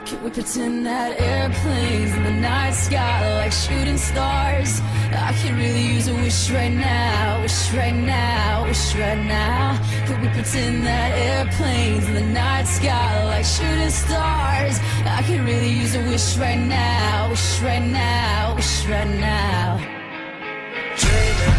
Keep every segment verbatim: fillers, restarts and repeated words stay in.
Can we pretend that airplanes in the night sky like shooting stars? I could really use a wish right now, wish right now, wish right now. Could we pretend that airplanes in the night sky like shooting stars? I could really use a wish right now, wish right now, wish right now. Dreaming.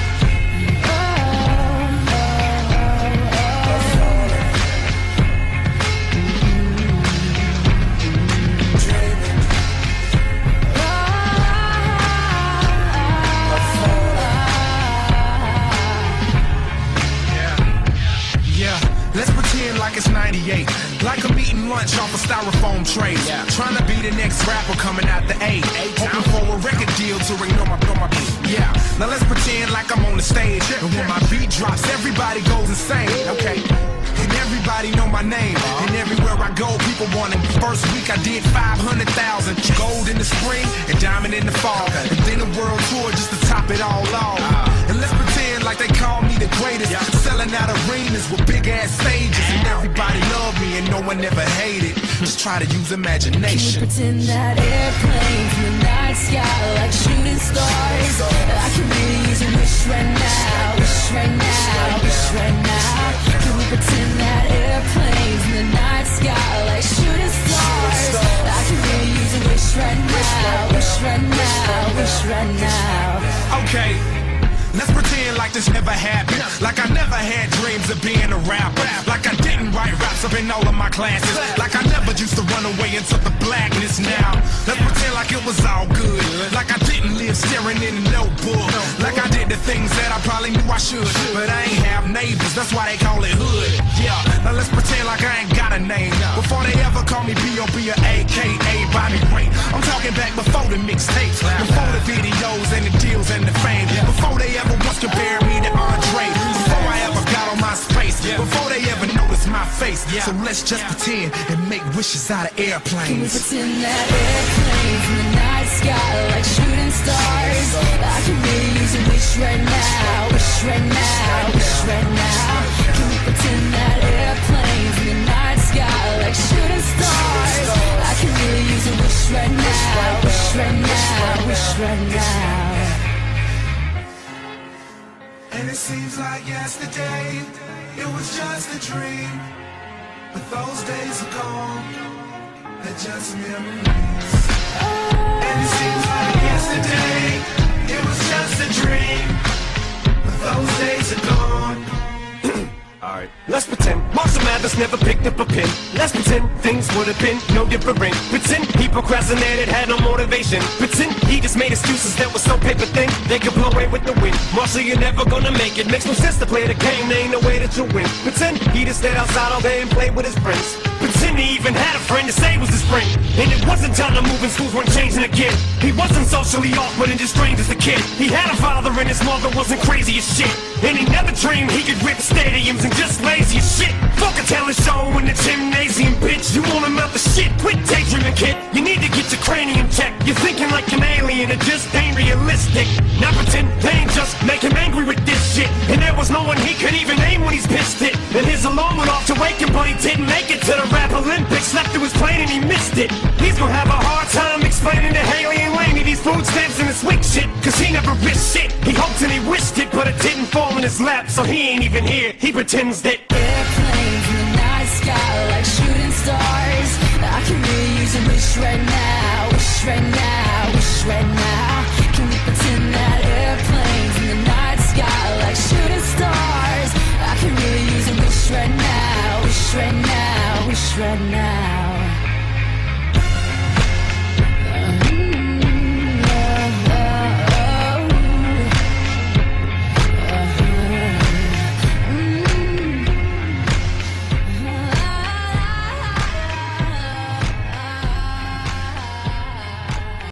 Let's pretend like it's ninety-eight, like I'm eating lunch off a styrofoam tray. Yeah. Trying to be the next rapper coming out the A. Hoping for a record deal to ignore my, my beat. Yeah. Now let's pretend like I'm on the stage, and when my beat drops, everybody goes insane. Okay. And everybody know my name, and everywhere I go, people want it. First week I did five hundred thousand, gold in the spring and diamond in the fall, and then a world tour just to top it all off. And let's pretend like they call me the greatest, selling out arenas with big ass stages, and everybody love me and no one ever hated. Just try to use imagination. Can we pretend that airplanes in the night sky like shooting stars? I can really use a wish right now, wish right now, wish right now. Can we pretend that airplanes in the night sky like shooting stars? I can really use a wish right now, wish right now, wish right now. Okay. Let's pretend like this never happened, like I never had dreams of being a rapper, like I didn't write raps up in all of my classes, like I never used to run away into the blackness now. Let's pretend like it was all good, like I didn't live staring in a notebook, like I did the things that I probably knew I should, but I ain't have neighbors, that's why they call it hood. Yeah, now let's pretend like I ain't got a name, before they ever call me B O B or A K A Bobby Ray. I'm talking back before the mixtapes, before the videos and the deals and the fame, before they ever once compared me to Andre, before I ever got on my space, before they ever noticed my face. So let's just pretend and make wishes out of airplanes. Can we pretend that airplanes in the night sky like shooting stars? I can really use a wish right now, wish right now, wish right now. Can we pretend that airplanes in the night sky like shooting stars? I can really use a wish right now, wish right now, wish right now. And it seems like yesterday, it was just a dream. But those days are gone, they're just memories. And it seems like yesterday, it was just a dream. But those days are gone. Alright, let's pretend Marshall Mathers never picked up a pen. Let's pretend things would have been no different. Pretend he procrastinated, had no motivation. Pretend he just made excuses that were so paper thin they could blow away with the wind. Marshall, you're never gonna make it. Makes no sense to play the game, there ain't no way that you'll win. Pretend he just stayed outside all day and played with his friends. Pretend he even had a friend to say was his friend. And it wasn't time to move and schools weren't changing again. He wasn't socially awkward and just strange as a kid. He had a father and his mother wasn't crazy as shit. And he never dreamed he could rip stadiums and just lazy as shit. Fuck a talent show in the gymnasium, bitch. You want him out the shit, quit daydreaming, kid. You need to get your cranium checked. You're thinking like an alien, it just ain't realistic. Now pretend they ain't just make him angry with this shit. And there was no one he could even aim when he's pissed it. And his alarm went off to wake him, but he didn't make it to the rap Olympics. Slept through his plane and he missed it. He's gonna have a hard time explaining to Haley and Laney these food stamps and this weak shit, cause he never risked shit. He hoped and he wished it, but it didn't fall in his lap, so he ain't even here. He pretends that airplanes in the night sky like shooting stars. I can really use a wish right now, wish right now, wish right now. Can we pretend that airplanes in the night sky like shooting stars? I can really use a wish right now, wish right now, wish right now.